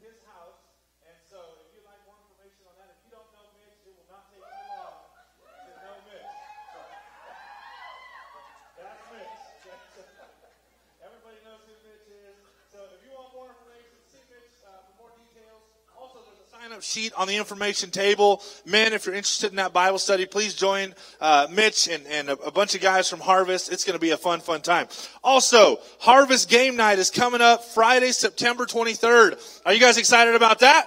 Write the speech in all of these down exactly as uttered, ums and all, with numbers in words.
his house. And so if you'd like more information on that, if you don't know Mitch, it will not take you long to know Mitch. So, that's Mitch. Everybody knows who Mitch is. So if you want more information, see Mitch uh, for more details. Also, there's a sign-up sheet on the information table. Men, if you're interested in that Bible study, please join uh, Mitch and, and a, a bunch of guys from Harvest. It's going to be a fun, fun time. Also, Harvest Game Night is coming up Friday, September twenty-third. Are you guys excited about that?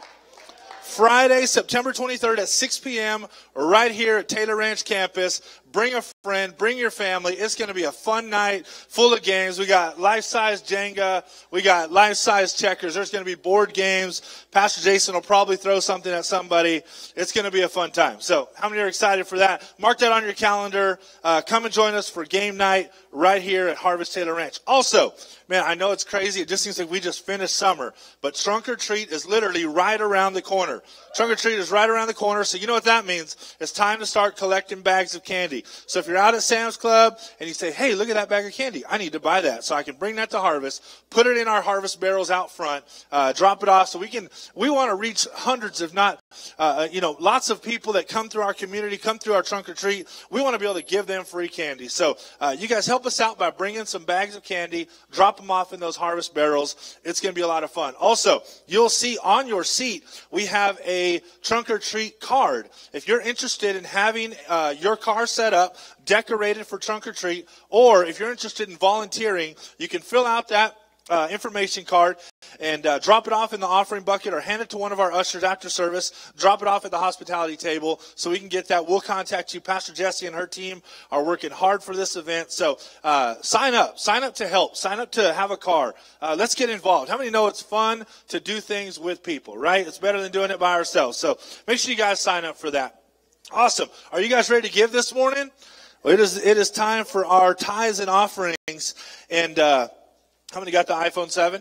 Friday, September twenty-third at six p.m. right here at Taylor Ranch campus. Bring a friend, bring your family. It's going to be a fun night full of games. We got life-size Jenga. We got life-size checkers. There's going to be board games. Pastor Jason will probably throw something at somebody. It's going to be a fun time. So how many are excited for that? Mark that on your calendar. Uh, come and join us for game night right here at Harvest Taylor Ranch. Also, man, I know it's crazy. It just seems like we just finished summer. But Trunk or Treat is literally right around the corner. Trunk or Treat is right around the corner. So you know what that means. It's time to start collecting bags of candy. So if you're out at Sam's Club and you say, hey, look at that bag of candy. I need to buy that so I can bring that to Harvest, put it in our Harvest barrels out front, uh, drop it off so we can, we want to reach hundreds, if not, uh, you know, lots of people that come through our community, come through our Trunk or Treat. We want to be able to give them free candy. So uh, you guys help us out by bringing some bags of candy, drop them off in those Harvest barrels. It's going to be a lot of fun. Also, you'll see on your seat, we have a Trunk or Treat card. If you're interested in having uh, your car set up, decorated for Trunk or Treat, or if you're interested in volunteering, you can fill out that uh, information card and uh, drop it off in the offering bucket or hand it to one of our ushers after service. Drop it off at the hospitality table so we can get that. We'll contact you. Pastor Jesse and her team are working hard for this event. So uh, sign up. Sign up to help. Sign up to have a car. Uh, let's get involved. How many know it's fun to do things with people, right? It's better than doing it by ourselves. So make sure you guys sign up for that. Awesome. Are you guys ready to give this morning? Well, it is, it is time for our tithes and offerings. And uh, how many got the iPhone seven?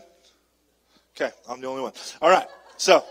Okay, I'm the only one. All right, so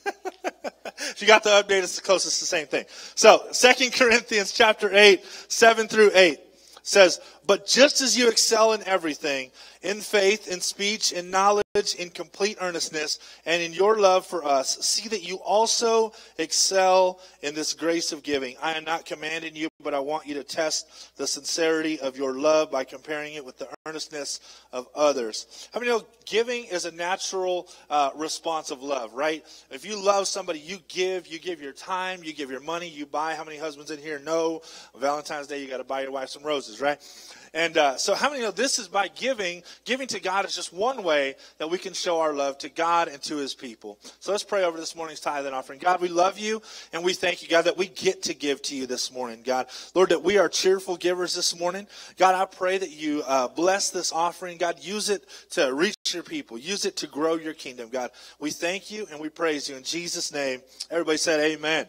if you got the update, it's close, it's the same thing. So Second Corinthians chapter eight, seven through eight says, but just as you excel in everything, in faith, in speech, in knowledge, in complete earnestness, and in your love for us, see that you also excel in this grace of giving. I am not commanding you, but I want you to test the sincerity of your love by comparing it with the earnestness of others. How many know giving is a natural uh, response of love, right? If you love somebody, you give. You give your time. You give your money. You buy. How many husbands in here know Valentine's Day you got to buy your wife some roses, right? And uh, so how many know this is by giving? Giving to God is just one way that we can show our love to God and to his people. So let's pray over this morning's tithe and offering. God, we love you and we thank you, God, that we get to give to you this morning, God. Lord, that we are cheerful givers this morning. God, I pray that you uh, bless this offering. God, use it to reach your people. Use it to grow your kingdom, God. We thank you and we praise you in Jesus' name. Everybody said amen.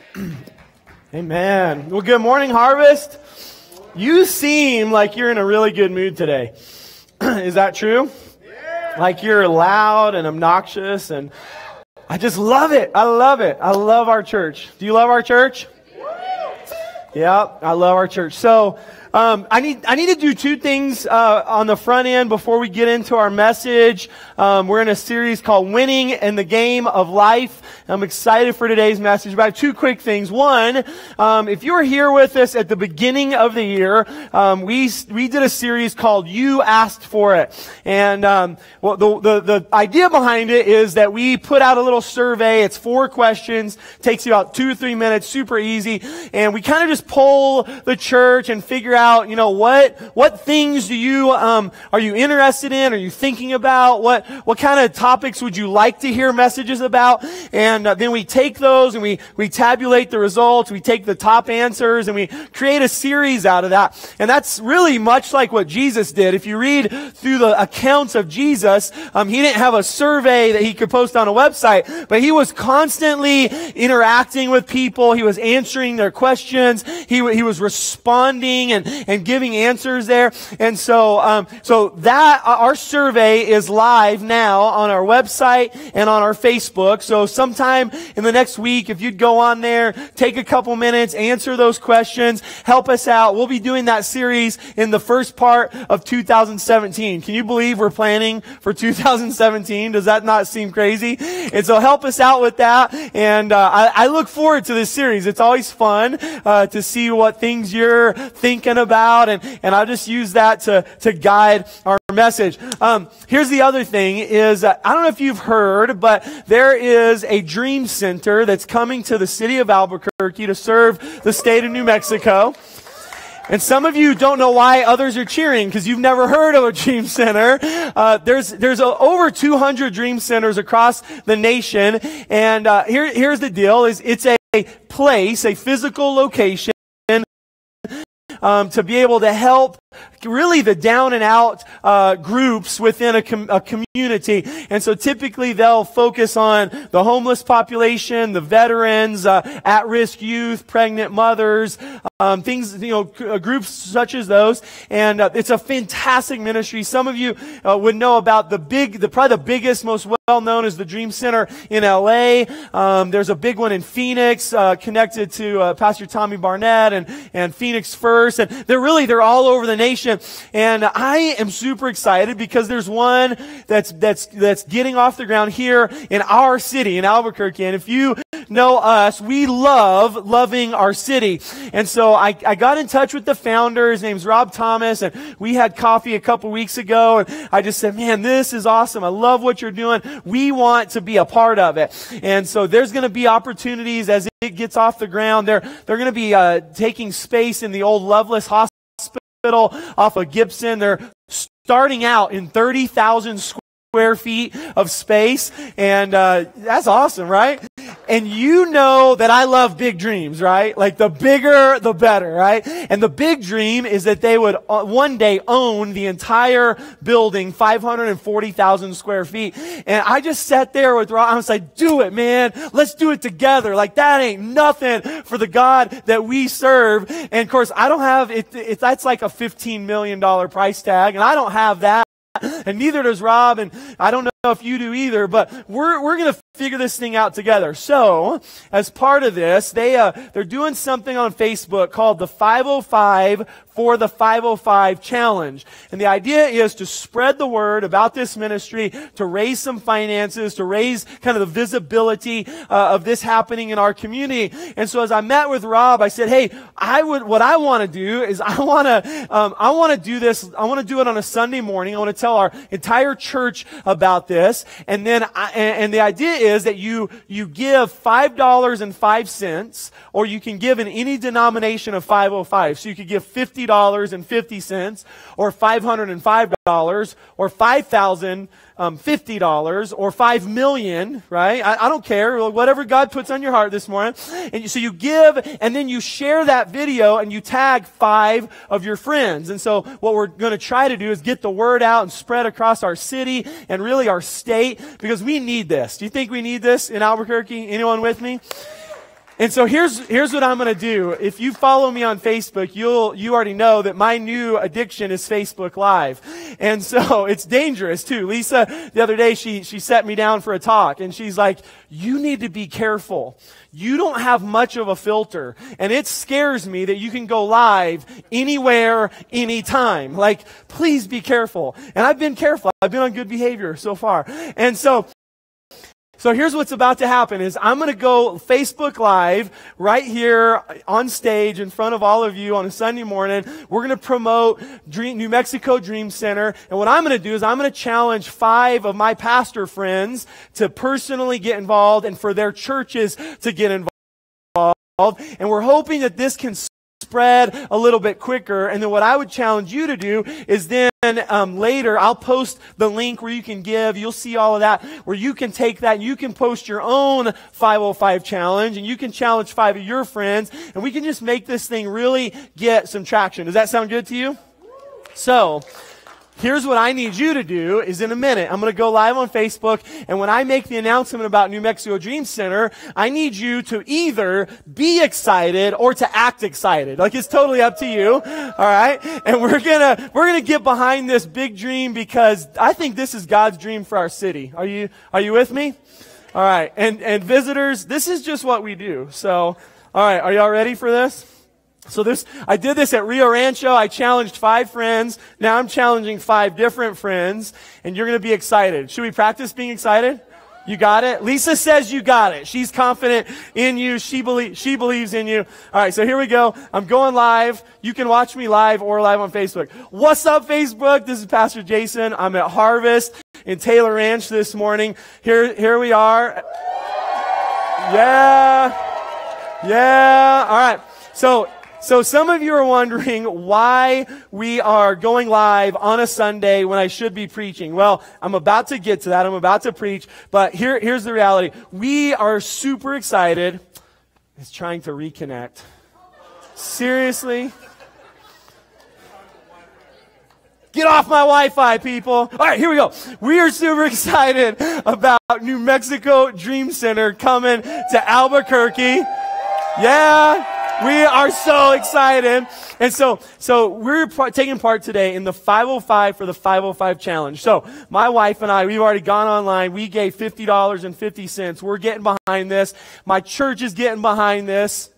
Amen. Well, good morning, Harvest. You seem like you're in a really good mood today. Is that true? Yeah. Like you're loud and obnoxious, and I just love it. I love it. I love our church. Do you love our church? Yeah, I love our church. So um, I need I need to do two things uh, on the front end before we get into our message. Um, we're in a series called Winning in the Game of Life. I'm excited for today's message, but I have two quick things. One, um, if you were here with us at the beginning of the year, um, we we did a series called You Asked For It. And um, well, the, the, the idea behind it is that we put out a little survey. It's four questions, takes you about two or three minutes, super easy. And we kind of just poll the church and figure out, you know, what what things do you, um, are you interested in? Are you thinking about? What, what kind of topics would you like to hear messages about? And And uh, then we take those and we, we tabulate the results. We take the top answers and we create a series out of that. And that's really much like what Jesus did. If you read through the accounts of Jesus, um, he didn't have a survey that he could post on a website, but he was constantly interacting with people. He was answering their questions. He, he was responding and, and giving answers there. And so, um, so that, our survey is live now on our website and on our Facebook. So sometime in the next week, if you'd go on there, take a couple minutes, answer those questions, help us out. We'll be doing that series in the first part of two thousand seventeen. Can you believe we're planning for two thousand seventeen? Does that not seem crazy? And so help us out with that. And uh, I, I look forward to this series. It's always fun uh, to see what things you're thinking about, and, and I'll just use that to, to guide our message. Um, here's the other thing is, uh, I don't know if you've heard, but there is a dream center that's coming to the city of Albuquerque to serve the state of New Mexico. And some of you don't know why others are cheering because you've never heard of a dream center. Uh, there's there's a, over two hundred dream centers across the nation, and uh, here here's the deal: is it's a place, a physical location, um, to be able to help really the down and out uh, groups within a, com- a community. And so typically they'll focus on the homeless population, the veterans, uh, at-risk youth, pregnant mothers, um, things, you know, c- uh, groups such as those. And uh, it's a fantastic ministry. Some of you uh, would know about the big, the probably the biggest, most well known is the Dream Center in L A. Um, there's a big one in Phoenix, uh, connected to uh, Pastor Tommy Barnett and, and Phoenix First. And they're really, they're all over the nation. And I am super excited because there's one that's, that's, that's getting off the ground here in our city, in Albuquerque. And if you know us, we love loving our city. And so I, I got in touch with the founder. His name's Rob Thomas, and we had coffee a couple weeks ago. And I just said, man, this is awesome. I love what you're doing. We want to be a part of it. And so there's going to be opportunities as it gets off the ground. They're, they're going to be uh, taking space in the old Loveless Hospital off of Gibson. They're starting out in thirty thousand square feet of space, and uh, that's awesome, right? And you know that I love big dreams, right? Like the bigger, the better, right? And the big dream is that they would uh, one day own the entire building, five hundred forty thousand square feet. And I just sat there with Rob. I was like, do it, man. Let's do it together. Like that ain't nothing for the God that we serve. And of course, I don't have it. it that's like a fifteen million dollars price tag, and I don't have that. And neither does Rob, and I don't know if you do either, but we're we're going to figure this thing out together. So, as part of this, they uh, they're doing something on Facebook called the five oh five for the five oh five Challenge. And the idea is to spread the word about this ministry, to raise some finances, to raise kind of the visibility uh, of this happening in our community. And so as I met with Rob, I said, hey, I would, what I want to do is I want to, um, I want to do this, I want to do it on a Sunday morning. I want to tell our entire church about this. And then, I, and, and the idea is that you, you give five dollars and five cents, or you can give in any denomination of five oh five. So you could give fifty dollars and fifty cents, or five hundred five dollars, or five thousand fifty dollars, or five million, right? I, I don't care, whatever God puts on your heart this morning. And you, so you give, and then you share that video, and you tag five of your friends. And so what we're going to try to do is get the word out and spread across our city and really our state, because we need this. Do you think we need this in Albuquerque? Anyone with me? And so here's here's what I'm going to do. If you follow me on Facebook, you'll you already know that my new addiction is Facebook Live. And so it's dangerous too. Lisa, the other day, she she set me down for a talk, and she's like, you need to be careful. You don't have much of a filter, and it scares me that you can go live anywhere, anytime. Like, please be careful. And I've been careful. I've been on good behavior so far. And so So here's what's about to happen is I'm going to go Facebook Live right here on stage in front of all of you on a Sunday morning. We're going to promote Dream, New Mexico Dream Center. And what I'm going to do is I'm going to challenge five of my pastor friends to personally get involved and for their churches to get involved. And we're hoping that this can spread a little bit quicker. And then what I would challenge you to do is then um, later I'll post the link where you can give. You'll see all of that, where you can take that and you can post your own five oh five challenge, and you can challenge five of your friends, and we can just make this thing really get some traction. Does that sound good to you? So here's what I need you to do is in a minute, I'm going to go live on Facebook, and when I make the announcement about New Mexico Dream Center, I need you to either be excited or to act excited. Like, it's totally up to you. All right? And we're going to we're going to get behind this big dream because I think this is God's dream for our city. Are you are you with me? All right. And and visitors, this is just what we do. So, all right, are y'all ready for this? So this, I did this at Rio Rancho. I challenged five friends. Now I'm challenging five different friends, and you're going to be excited. Should we practice being excited? You got it? Lisa says you got it. She's confident in you. She believes, she believes in you. All right, so here we go. I'm going live. You can watch me live or live on Facebook. What's up, Facebook? This is Pastor Jason. I'm at Harvest in Taylor Ranch this morning. Here, here we are. Yeah. Yeah. All right. So, So some of you are wondering why we are going live on a Sunday when I should be preaching. Well, I'm about to get to that. I'm about to preach. But here, here's the reality. We are super excited. It's trying to reconnect. Seriously? Get off my Wi-Fi, people. All right, here we go. We are super excited about New Mexico Dream Center coming to Albuquerque. Yeah. We are so excited. And so, so we're p- taking part today in the five oh five for the five oh five challenge. So my wife and I, we've already gone online. We gave fifty dollars and fifty cents. We're getting behind this. My church is getting behind this.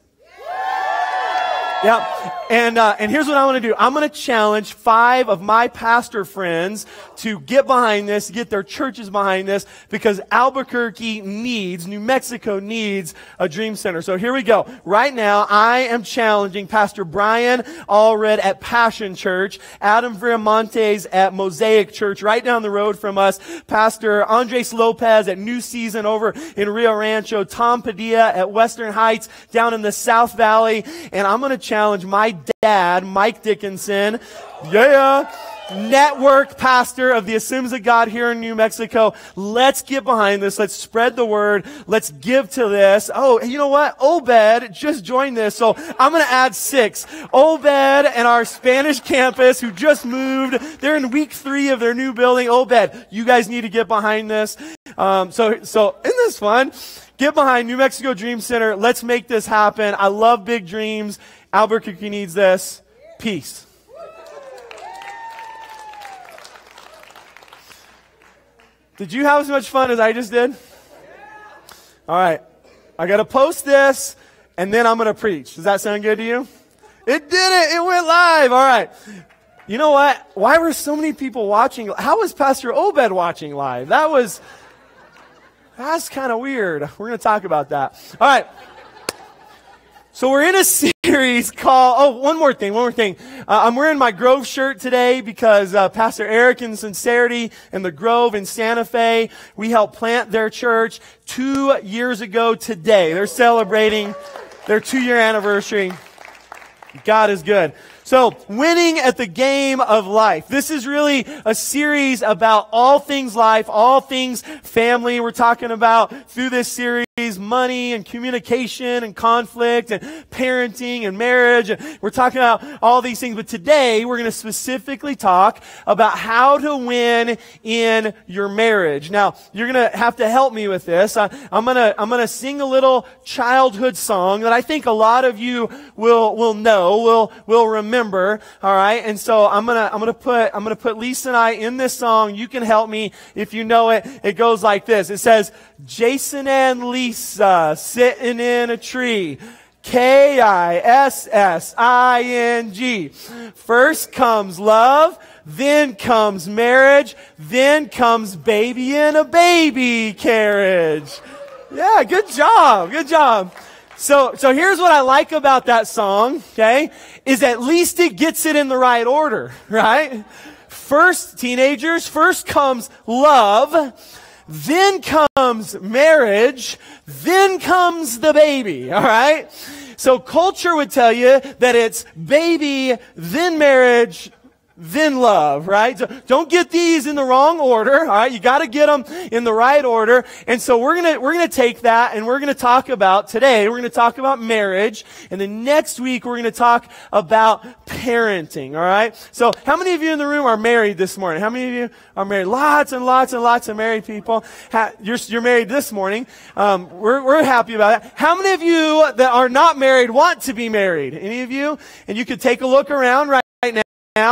Yep. And, uh, and here's what I want to do. I'm going to challenge five of my pastor friends to get behind this, get their churches behind this, because Albuquerque needs, New Mexico needs a dream center. So here we go. Right now, I am challenging Pastor Brian Allred at Passion Church, Adam Viramontes at Mosaic Church, right down the road from us, Pastor Andres Lopez at New Season over in Rio Rancho, Tom Padilla at Western Heights down in the South Valley, and I'm going to challenge my dad, Mike Dickinson, yeah, network pastor of the Assemblies of God here in New Mexico. Let's get behind this. Let's spread the word. Let's give to this. Oh, you know what? Obed just joined this, so I'm going to add six. Obed and our Spanish campus who just moved. They're in week three of their new building. Obed, you guys need to get behind this. Um, so, so isn't this fun? Get behind New Mexico Dream Center. Let's make this happen. I love big dreams. Albuquerque needs this. Peace. Did you have as much fun as I just did? All right. I got to post this, and then I'm going to preach. Does that sound good to you? It did it. It went live. All right. You know what? Why were so many people watching? How was Pastor Obed watching live? That was, that's kind of weird. We're going to talk about that. All right. So we're in a series called, oh, one more thing, one more thing. Uh, I'm wearing my Grove shirt today because uh, Pastor Eric and Sincerity and the Grove in Santa Fe, we helped plant their church two years ago today. They're celebrating their two-year anniversary. God is good. So, winning at the game of life. This is really a series about all things life, all things family. We're talking about through this series money and communication and conflict and parenting and marriage. We're talking about all these things. But today we're going to specifically talk about how to win in your marriage. Now, you're going to have to help me with this. I, I'm going to I'm going to sing a little childhood song that I think a lot of you will will know, will will remember. All right? And so I'm going to I'm going to put I'm going to put Lisa and I in this song. You can help me if you know it. It goes like this. It says, Jason and Lisa sitting in a tree. K I S S I N G. First comes love, then comes marriage, then comes baby in a baby carriage. Yeah, good job, good job. So, so here's what I like about that song, okay, is at least it gets it in the right order, right? First, teenagers, first comes love, then comes marriage, then comes the baby, all right? So culture would tell you that it's baby, then marriage, then love, right? So don't get these in the wrong order, all right? You got to get them in the right order. And so we're going to we're going to take that and we're going to talk about today, we're going to talk about marriage, and then next week we're going to talk about parenting, all right? So how many of you in the room are married this morning? How many of you are married? Lots and lots and lots of married people. Ha, you're you're married this morning. Um, we're we're happy about that. How many of you that are not married want to be married? Any of you? And you could take a look around right now.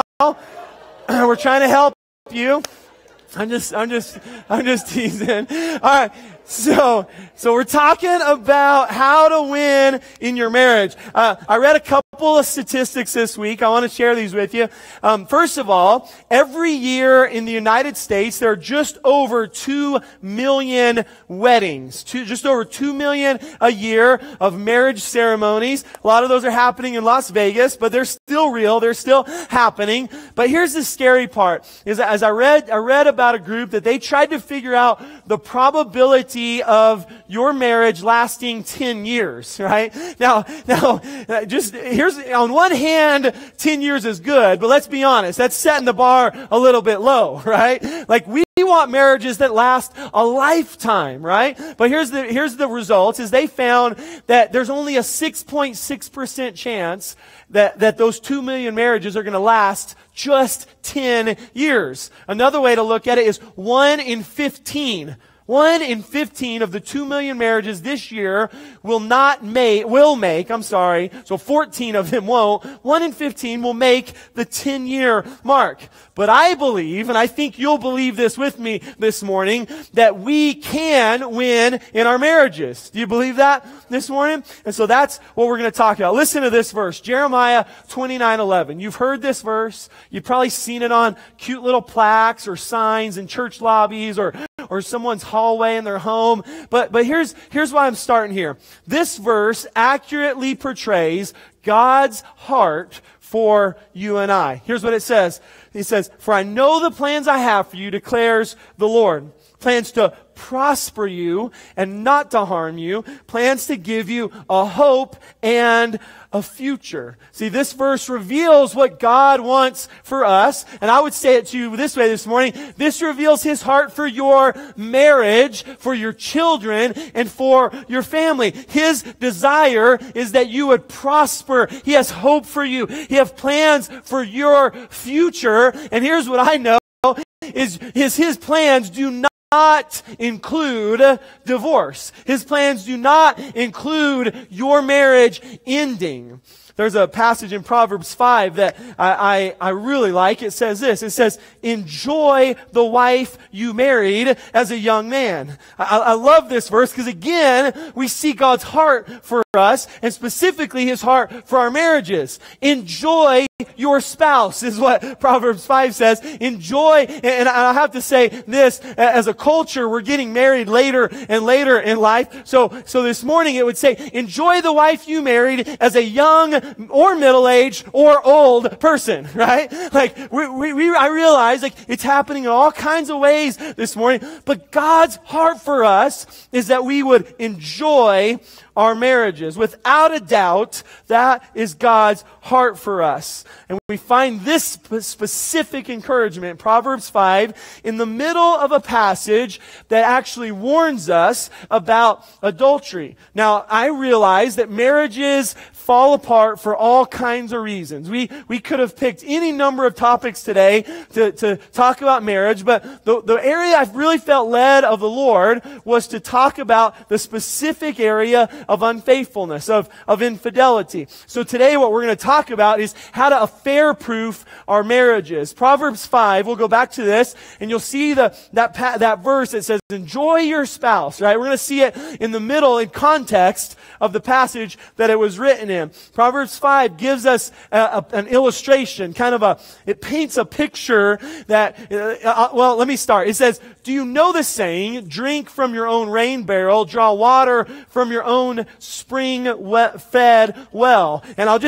We're trying to help you. I'm just, I'm just, I'm just teasing. All right. So, so we're talking about how to win in your marriage. Uh, I read a couple of statistics this week. I want to share these with you. Um, first of all, every year in the United States, there are just over two million weddings. Two, just over two million a year of marriage ceremonies. A lot of those are happening in Las Vegas, but they're still real. They're still happening. But here's the scary part, is that as I read, I read about a group that they tried to figure out the probability of your marriage lasting ten years, right? Now, now, just here's, on one hand, ten years is good, but let's be honest, that's setting the bar a little bit low, right? Like we want marriages that last a lifetime, right? But here's the, here's the results, is they found that there's only a six point six percent chance that, that those two million marriages are going to last just ten years. Another way to look at it is one in fifteen. One in fifteen of the two million marriages this year will not make, will make, I'm sorry, so fourteen of them won't. One in fifteen will make the ten year mark. But I believe, and I think you'll believe this with me this morning, that we can win in our marriages. Do you believe that this morning? And so that's what we're going to talk about. Listen to this verse, Jeremiah twenty-nine eleven. You've heard this verse. You've probably seen it on cute little plaques or signs in church lobbies or or someone's hallway in their home. But, but here's, here's why I'm starting here. This verse accurately portrays God's heart for you and I. Here's what it says. He says, "For I know the plans I have for you, declares the Lord. Plans to prosper you and not to harm you. Plans to give you a hope and a future." See, this verse reveals what God wants for us. And I would say it to you this way this morning. This reveals His heart for your marriage, for your children, and for your family. His desire is that you would prosper. He has hope for you. He has plans for your future. And here's what I know is, is His plans do not not include divorce. His plans do not include your marriage ending. There's a passage in Proverbs five that I, I, I really like. It says this. It says, "Enjoy the wife you married as a young man." I, I love this verse because, again, we see God's heart for us, and specifically His heart for our marriages. Enjoy your spouse is what Proverbs five says. Enjoy, and I have to say this, as a culture, we're getting married later and later in life. So, so this morning it would say, enjoy the wife you married as a young or middle-aged or old person, right? Like, we, we, we, I realize, like, it's happening in all kinds of ways this morning, but God's heart for us is that we would enjoy our marriages. Without a doubt, that is God's heart for us. And we find this specific encouragement in Proverbs five in the middle of a passage that actually warns us about adultery. Now, I realize that marriages fall apart for all kinds of reasons. We we could have picked any number of topics today to, to talk about marriage, but the, the area I've really felt led of the Lord was to talk about the specific area of unfaithfulness, of, of infidelity. So today what we're going to talk about is how to affair-proof our marriages. Proverbs five, we'll go back to this, and you'll see the that pa- that verse that says, enjoy your spouse, right? We're going to see it in the middle, in context of the passage that it was written in. Proverbs five gives us a, a, an illustration, kind of a, it paints a picture that, uh, uh, well, let me start. It says, "Do you know the saying, drink from your own rain barrel, draw water from your own spring-fed well?" And I'll just tell you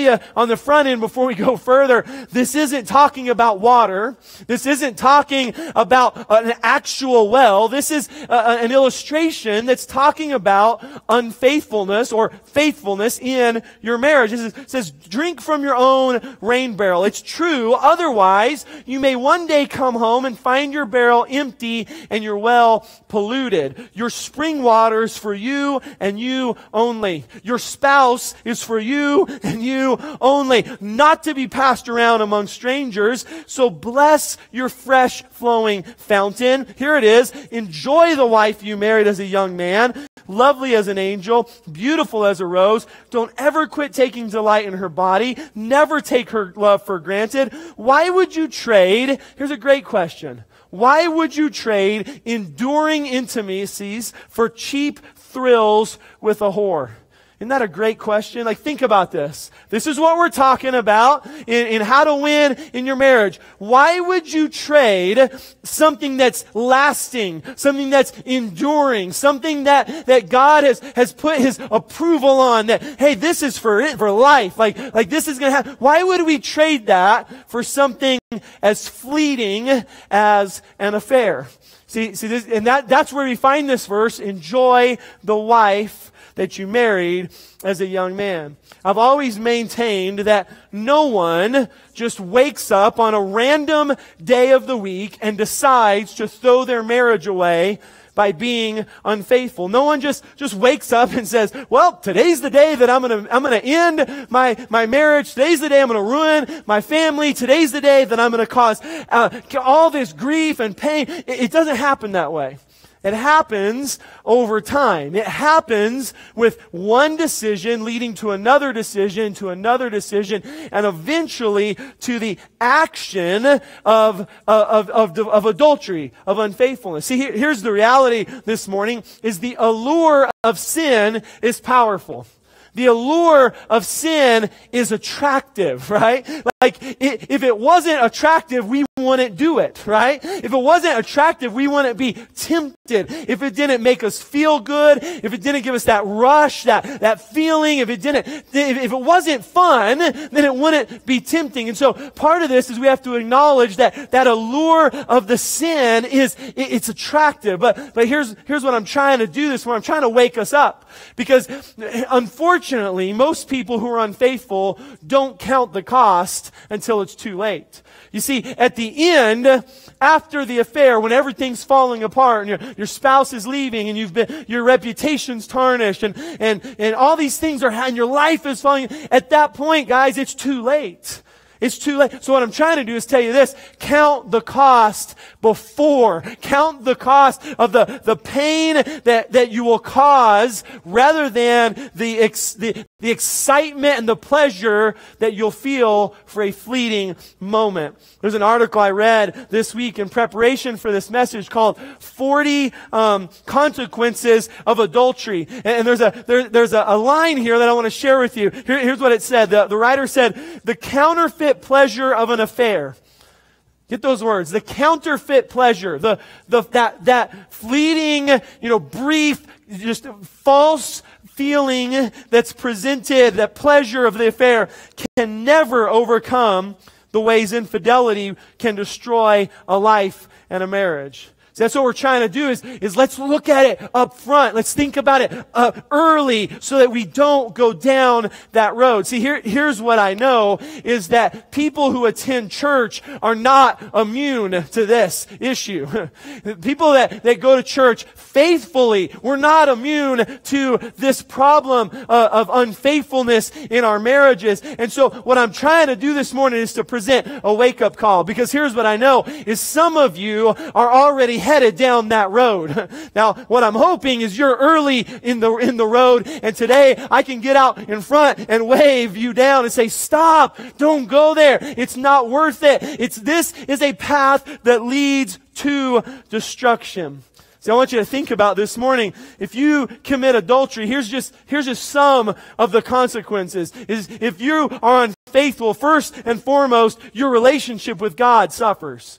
you on the front end before we go further, this isn't talking about water. This isn't talking about an actual well. This is uh, an illustration that's talking about unfaithfulness or faithfulness in your marriage. It says, drink from your own rain barrel. It's true. Otherwise, you may one day come home and find your barrel empty and your well polluted. Your spring water's for you and you only. Your spouse is for you and you only. Not to be passed around among strangers. So bless your fresh flowing fountain. Here it is. Enjoy the wife you married as a young man. Lovely as an angel, beautiful as a rose. Don't ever quit taking delight in her body. Never take her love for granted. Why would you trade? Here's a great question. Why would you trade enduring intimacies for cheap thrills with a whore? Isn't that a great question? Like, think about this. This is what we're talking about in, in how to win in your marriage. Why would you trade something that's lasting, something that's enduring, something that, that God has, has put His approval on, that, hey, this is for it, for life. Like, like this is going to happen. Why would we trade that for something as fleeting as an affair? See, see this, and that, that's where we find this verse, enjoy the wife that you married as a young man. I've always maintained that no one just wakes up on a random day of the week and decides to throw their marriage away by being unfaithful. No one just, just wakes up and says, well, today's the day that I'm gonna, I'm gonna end my, my marriage. Today's the day I'm gonna ruin my family. Today's the day that I'm gonna cause uh, all this grief and pain. It, it doesn't happen that way. It happens over time. It happens with one decision leading to another decision, to another decision, and eventually to the action of, of, of, of adultery, of unfaithfulness. See, here's the reality this morning, is the allure of sin is powerful. The allure of sin is attractive, right? Like, it, if it wasn't attractive, we wouldn't do it, right? If it wasn't attractive, we wouldn't be tempted. If it didn't make us feel good, if it didn't give us that rush, that, that feeling, if it didn't, if, if it wasn't fun, then it wouldn't be tempting. And so part of this is we have to acknowledge that that allure of the sin is, it, it's attractive. But, but here's, here's what I'm trying to do this, where I'm trying to wake us up. Because unfortunately, most people who are unfaithful don't count the cost until it's too late. You see, at the end, after the affair, when everything's falling apart and your, your spouse is leaving and you've been, your reputation's tarnished and, and, and all these things are, and your life is falling, at that point, guys, it's too late. It's too late. So what I'm trying to do is tell you this. Count the cost before. Count the cost of the, the pain that, that you will cause rather than the, ex, the, the excitement and the pleasure that you'll feel for a fleeting moment. There's an article I read this week in preparation for this message called forty um, Consequences of Adultery. And, and there's a there, there's a, a line here that I want to share with you. Here, here's what it said. The, the writer said, the counterfeit pleasure of an affair. Get those words. The counterfeit pleasure, the the that that fleeting, you know, brief, just false feeling that's presented, that pleasure of the affair, can never overcome the ways infidelity can destroy a life and a marriage. So that's what we're trying to do is, is let's look at it up front. Let's think about it uh, early so that we don't go down that road. See, here, here's what I know is that people who attend church are not immune to this issue. People that, that go to church faithfully, we're not immune to this problem uh, of unfaithfulness in our marriages. And so what I'm trying to do this morning is to present a wake-up call, because here's what I know is some of you are already headed down that road. Now, what I'm hoping is you're early in the in the road, and today I can get out in front and wave you down and say, stop, don't go there. It's not worth it. It's this is a path that leads to destruction. So I want you to think about this morning. If you commit adultery, here's just here's just some of the consequences. Is if you are unfaithful, first and foremost, your relationship with God suffers.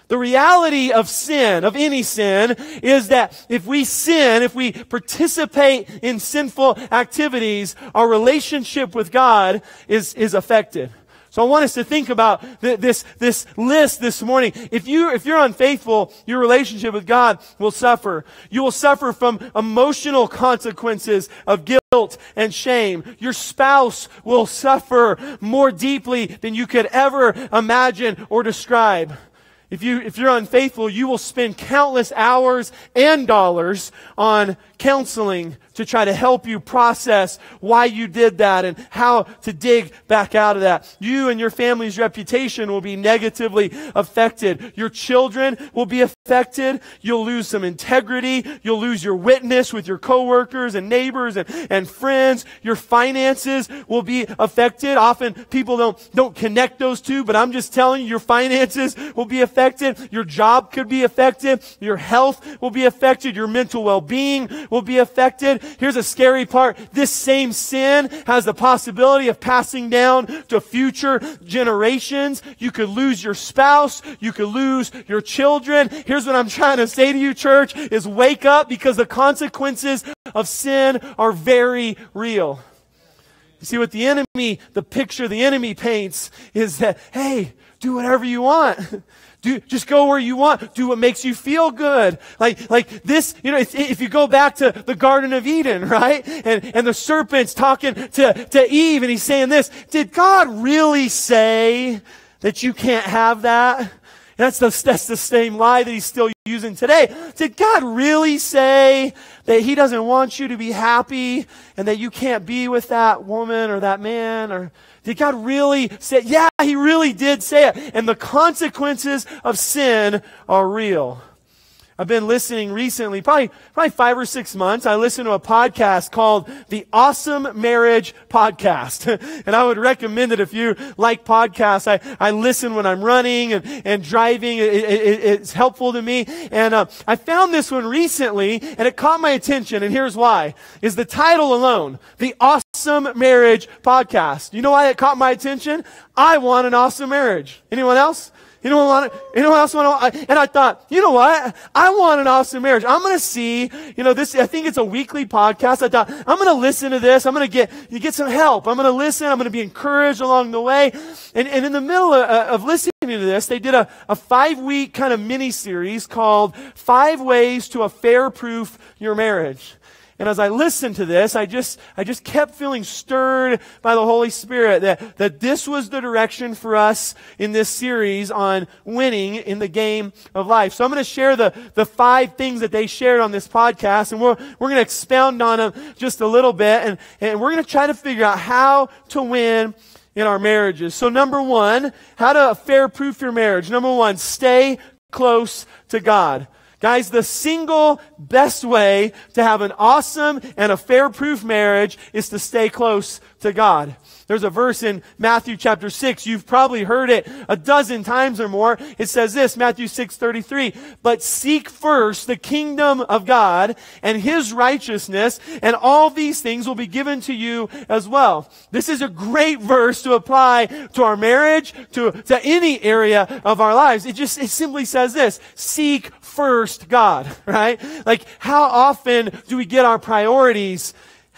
The reality of sin, of any sin, is that if we sin, if we participate in sinful activities, our relationship with God is, is affected. So I want us to think about th- this, this list this morning. If you, if you're unfaithful, your relationship with God will suffer. You will suffer from emotional consequences of guilt and shame. Your spouse will suffer more deeply than you could ever imagine or describe. If you, if you're unfaithful, you will spend countless hours and dollars on counseling to try to help you process why you did that and how to dig back out of that. You and your family's reputation will be negatively affected. Your children will be affected. You'll lose some integrity. You'll lose your witness with your coworkers and neighbors and, and friends. Your finances will be affected. Often people don't, don't connect those two, but I'm just telling you, your finances will be affected. Your job could be affected. Your health will be affected. Your mental well-being will be affected. Here's a scary part. This same sin has the possibility of passing down to future generations. You could lose your spouse. You could lose your children. Here's what I'm trying to say to you, church, is wake up, because the consequences of sin are very real. You see, what the enemy, the picture the enemy paints is that, hey, do whatever you want. Do, just go where you want. Do what makes you feel good. Like, like this, you know, if, if you go back to the Garden of Eden, right? And, and the serpent's talking to, to Eve, and he's saying this, did God really say that you can't have that? That's the, that's the same lie that he's still using today. Did God really say that he doesn't want you to be happy and that you can't be with that woman or that man? Or did God really say, yeah, he really did say it. And the consequences of sin are real. I've been listening recently, probably, probably five or six months. I listened to a podcast called the Awesome Marriage Podcast. And I would recommend it if you like podcasts. I, I listen when I'm running and, and driving. It, it, it's helpful to me. And uh, I found this one recently, and it caught my attention. And here's why. Is the title alone, the Awesome Marriage Podcast. You know why it caught my attention? I want an awesome marriage. Anyone else? Anyone want it? Anyone else want to? And I thought, you know what? I want an awesome marriage. I'm going to see, you know, this, I think it's a weekly podcast. I thought, I'm going to listen to this. I'm going to get, you get some help. I'm going to listen. I'm going to be encouraged along the way. And, and in the middle of, of listening to this, they did a, a five week kind of mini series called Five Ways to Affair Proof Your Marriage. And as I listened to this, I just, I just kept feeling stirred by the Holy Spirit that, that this was the direction for us in this series on winning in the game of life. So I'm going to share the, the five things that they shared on this podcast, and we're, we're going to expound on them just a little bit, and, and we're going to try to figure out how to win in our marriages. So number one, how to affair-proof your marriage. Number one, stay close to God. Guys, the single best way to have an awesome and affair-proof marriage is to stay close to God. There's a verse in Matthew chapter six. You've probably heard it a dozen times or more. It says this, Matthew six thirty-three, but seek first the kingdom of God and his righteousness, and all these things will be given to you as well. This is a great verse to apply to our marriage, to, to any area of our lives. It just, it simply says this, seek first God, right? Like, how often do we get our priorities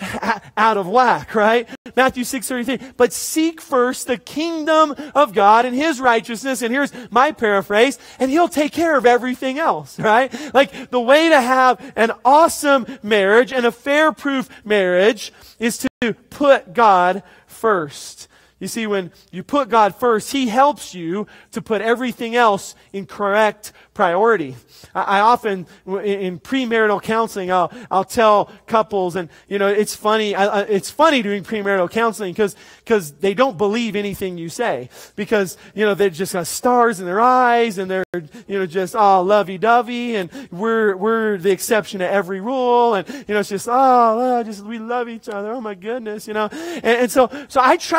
out of whack, right? Matthew six thirty-three, but seek first the kingdom of God and his righteousness, and here's my paraphrase, and he'll take care of everything else, right? Like, the way to have an awesome marriage, an affair-proof marriage, is to put God first. You see, when you put God first, he helps you to put everything else in correct priority. I, I often, in premarital counseling, I'll, I'll tell couples, and, you know, it's funny, I, I, it's funny doing premarital counseling because, because they don't believe anything you say. Because, you know, they've just got stars in their eyes, and they're, you know, just, oh, lovey-dovey, and we're, we're the exception to every rule, and, you know, it's just, oh, oh just, we love each other, oh my goodness, you know. And, and so, so I try to at least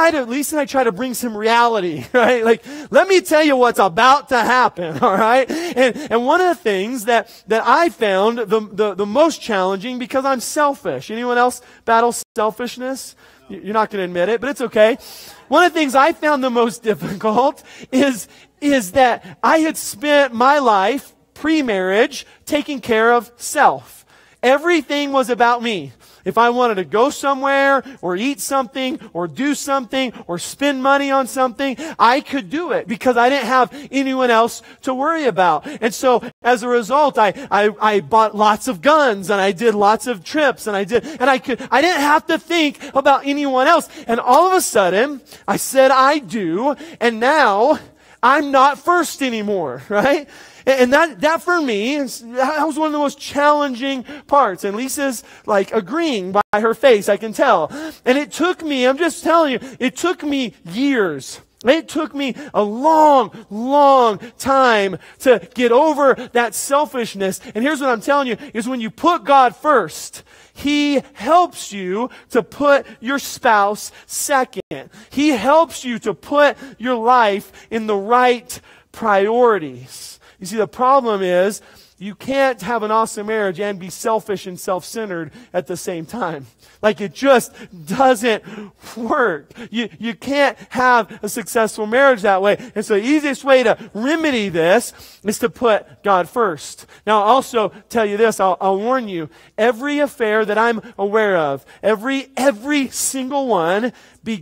Lisa and I try to bring some reality, right? Like, let me tell you what's about to happen, all right? And, and one of the things that, that I found the, the, the most challenging, because I'm selfish. Anyone else battle selfishness? You're not going to admit it, but it's okay. One of the things I found the most difficult is, is that I had spent my life pre-marriage taking care of self. Everything was about me. If I wanted to go somewhere or eat something or do something or spend money on something, I could do it because I didn't have anyone else to worry about. And so as a result, I, I, I bought lots of guns and I did lots of trips and I did, and I could, I didn't have to think about anyone else. And all of a sudden, I said I do, and now I'm not first anymore, right? And that, that for me, that was one of the most challenging parts. And Lisa's like agreeing by her face, I can tell. And it took me, I'm just telling you, it took me years. It took me a long, long time to get over that selfishness. And here's what I'm telling you, is when you put God first, He helps you to put your spouse second. He helps you to put your life in the right priorities. You see, the problem is you can't have an awesome marriage and be selfish and self-centered at the same time. Like, it just doesn't work. You, you can't have a successful marriage that way. And so the easiest way to remedy this is to put God first. Now, I'll also tell you this, I'll, I'll warn you, every affair that I'm aware of, every, every single one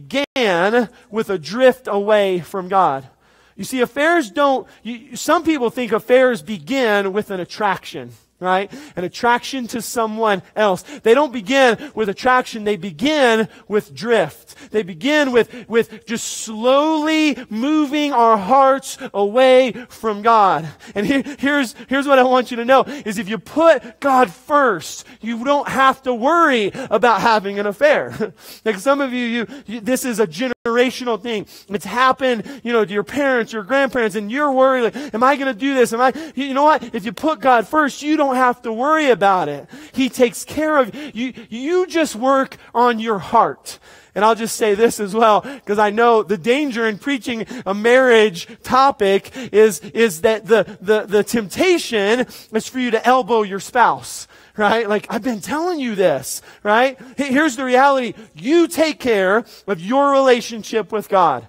began with a drift away from God. You see, affairs don't, you, some people think affairs begin with an attraction, right? An attraction to someone else. They don't begin with attraction, they begin with drift. They begin with, with just slowly moving our hearts away from God. And here, here's, here's what I want you to know, is if you put God first, you don't have to worry about having an affair. Like some of you, you, you this is a generational thing. It's happened, you know, to your parents, your grandparents, and you're worried, like, am I going to do this? Am I, you know what? If you put God first, you don't have to worry about it. He takes care of you. You just work on your heart. And I'll just say this as well, because I know the danger in preaching a marriage topic is, is that the, the, the temptation is for you to elbow your spouse. Right? Like, I've been telling you this, right? Here's the reality. You take care of your relationship with God.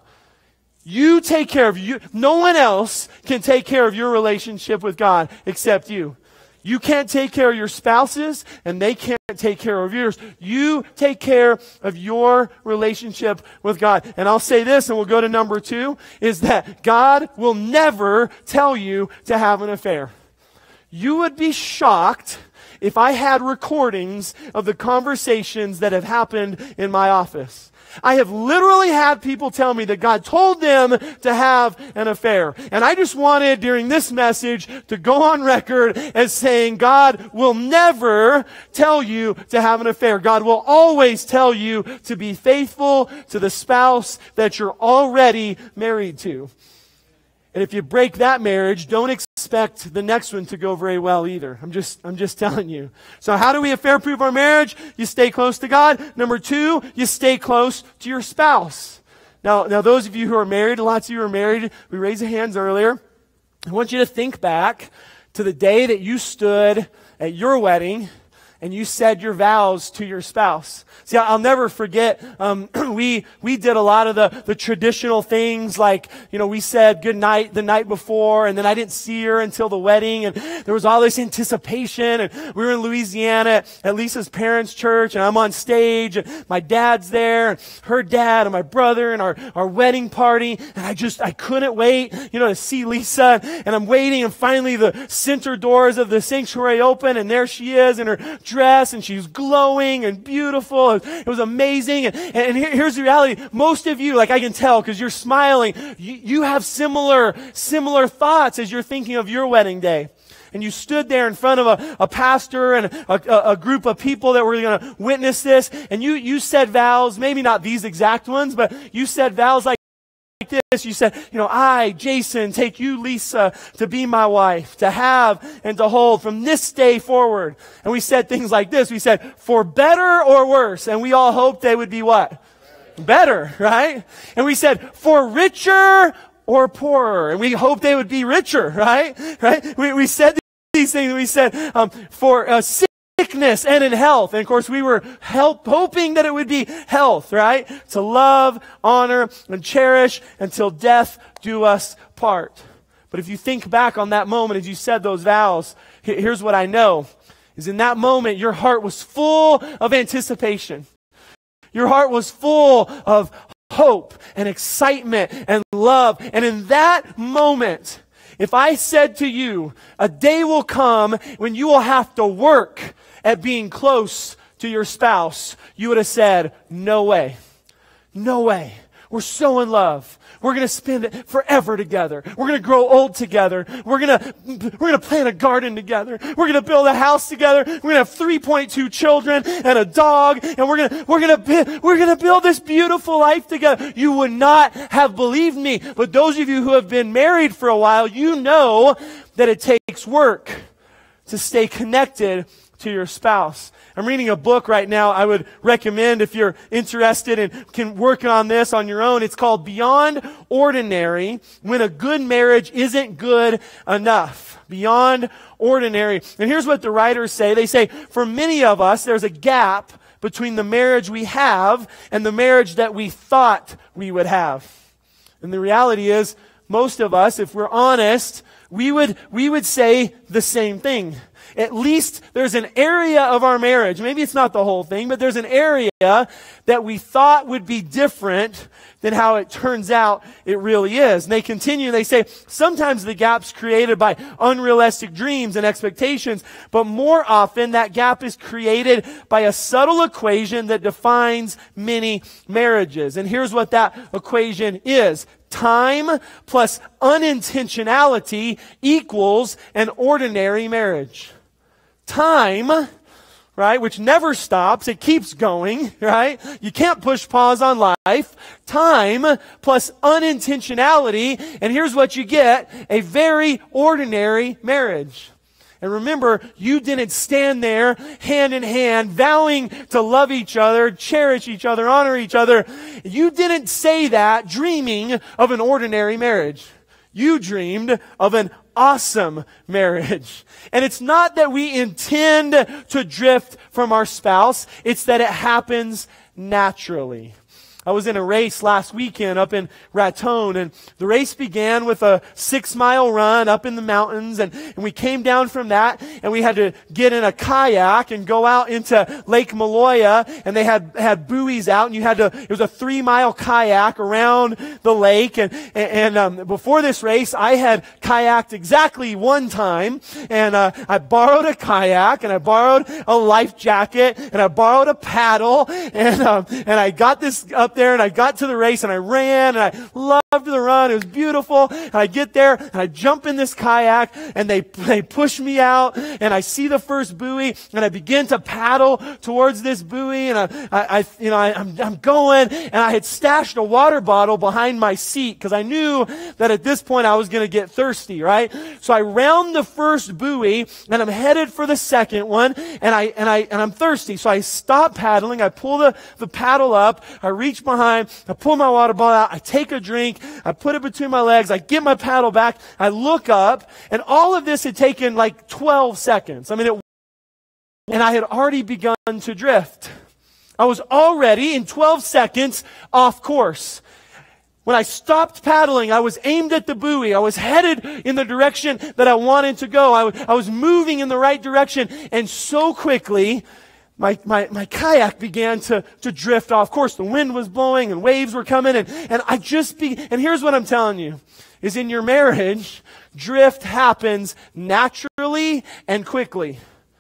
You take care of you. No one else can take care of your relationship with God except you. You can't take care of your spouses, and they can't take care of yours. You take care of your relationship with God. And I'll say this, and we'll go to number two, is that God will never tell you to have an affair. You would be shocked if I had recordings of the conversations that have happened in my office. I have literally had people tell me that God told them to have an affair. And I just wanted, during this message, to go on record as saying God will never tell you to have an affair. God will always tell you to be faithful to the spouse that you're already married to. And if you break that marriage, don't expect the next one to go very well either. I'm just, I'm just telling you. So how do we affair-proof our marriage? You stay close to God. Number two, you stay close to your spouse. Now, now those of you who are married, lots of you are married, we raised the hands earlier. I want you to think back to the day that you stood at your wedding and you said your vows to your spouse. See, I'll never forget, um, we, we did a lot of the, the traditional things like, you know, we said good night the night before, and then I didn't see her until the wedding, and there was all this anticipation, and we were in Louisiana at, at Lisa's parents' church, and I'm on stage, and my dad's there, and her dad, and my brother, and our, our wedding party, and I just, I couldn't wait, you know, to see Lisa, and I'm waiting, and finally the center doors of the sanctuary open, and there she is in her dress, and she's glowing and beautiful. It was amazing. And, and here, here's the reality. Most of you, like I can tell because you're smiling, you, you have similar, similar thoughts as you're thinking of your wedding day. And you stood there in front of a, a pastor and a, a, a group of people that were going to witness this. And you, you said vows, maybe not these exact ones, but you said vows like this. You said, you know, I, Jason, take you, Lisa, to be my wife, to have and to hold from this day forward. And we said things like this. We said, for better or worse. And we all hoped they would be what? better, right? And we said, for richer or poorer. And we hoped they would be richer, right? Right? We, we said these things. We said, um, for uh, sickness and in health. And of course, we were help, hoping that it would be health, right? To love, honor, and cherish until death do us part. But if you think back on that moment as you said those vows, here's what I know, is in that moment, your heart was full of anticipation. Your heart was full of hope and excitement and love. And in that moment, if I said to you, a day will come when you will have to work at being close to your spouse, you would have said, no way. No way. We're so in love. We're going to spend it forever together. We're going to grow old together. We're going to, we're going to plant a garden together. We're going to build a house together. We're going to have three point two children and a dog. And we're going to, we're going to, we're going to build this beautiful life together. You would not have believed me. But those of you who have been married for a while, you know that it takes work to stay connected to your spouse. I'm reading a book right now I would recommend if you're interested and can work on this on your own. It's called Beyond Ordinary, When a Good Marriage Isn't Good Enough. Beyond Ordinary. And here's what the writers say. They say, for many of us, there's a gap between the marriage we have and the marriage that we thought we would have. And the reality is, most of us, if we're honest, we would, we would say the same thing. At least there's an area of our marriage, maybe it's not the whole thing, but there's an area that we thought would be different than how it turns out it really is. And they continue, they say, sometimes the gap's created by unrealistic dreams and expectations, but more often that gap is created by a subtle equation that defines many marriages. And here's what that equation is. Time plus unintentionality equals an ordinary marriage. Time, right, which never stops, it keeps going, right? You can't push pause on life. Time plus unintentionality, and here's what you get, a very ordinary marriage. And remember, you didn't stand there hand in hand, vowing to love each other, cherish each other, honor each other. You didn't say that dreaming of an ordinary marriage. You dreamed of an awesome marriage. And it's not that we intend to drift from our spouse, it's that it happens naturally. I was in a race last weekend up in Raton, and the race began with a six-mile run up in the mountains, and, and we came down from that, and we had to get in a kayak and go out into Lake Maloya, and they had, had buoys out, and you had to, it was a three-mile kayak around the lake, and, and, and um, before this race, I had kayaked exactly one time, and uh, I borrowed a kayak, and I borrowed a life jacket, and I borrowed a paddle, and, um, and I got this up there, and I got to the race, and I ran, and I loved the run. It was beautiful. And I get there, and I jump in this kayak, and they they push me out, and I see the first buoy, and I begin to paddle towards this buoy, and I, I, I you know, I, I'm I'm going, and I had stashed a water bottle behind my seat because I knew that at this point I was going to get thirsty, right? So I round the first buoy, and I'm headed for the second one, and I and I and I'm thirsty, so I stop paddling. I pull the the paddle up. I reach behind, I pull my water bottle out, I take a drink, I put it between my legs, I get my paddle back, I look up, and all of this had taken like twelve seconds. I mean, it, and I had already begun to drift. I was already, in twelve seconds, off course. When I stopped paddling, I was aimed at the buoy. I was headed in the direction that I wanted to go. I, w- I was moving in the right direction, and so quickly, My, my, my kayak began to, to drift off. Of course, the wind was blowing and waves were coming, and, and I just be, and here's what I'm telling you, is in your marriage, drift happens naturally and quickly.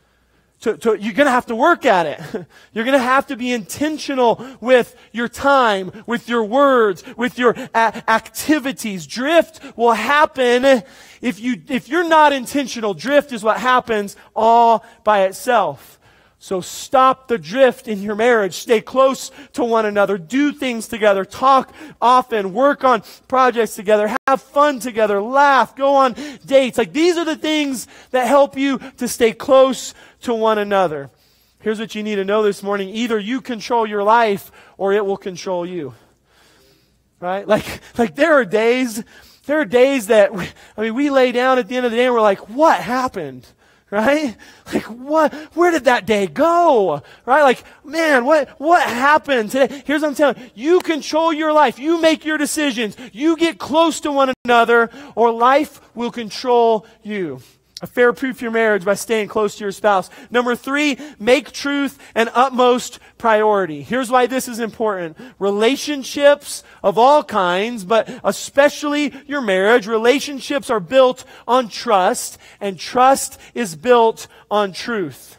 To, to, you're going to have to work at it. You're going to have to be intentional with your time, with your words, with your a- activities. Drift will happen if you, if you're not intentional. Drift is what happens all by itself. So stop the drift in your marriage. Stay close to one another. Do things together. Talk often. Work on projects together. Have fun together. Laugh. Go on dates. Like, these are the things that help you to stay close to one another. Here's what you need to know this morning. Either you control your life or it will control you. Right? Like, like there are days, there are days that, we, I mean, we lay down at the end of the day and we're like, what happened? Right? Like, what, where did that day go? Right? Like, man, what, what happened today? Here's what I'm telling you. You control your life. You make your decisions. You get close to one another or life will control you. A fair proof your marriage by staying close to your spouse. Number three, make truth an utmost priority. Here's why this is important. Relationships of all kinds, but especially your marriage, relationships are built on trust, and trust is built on truth.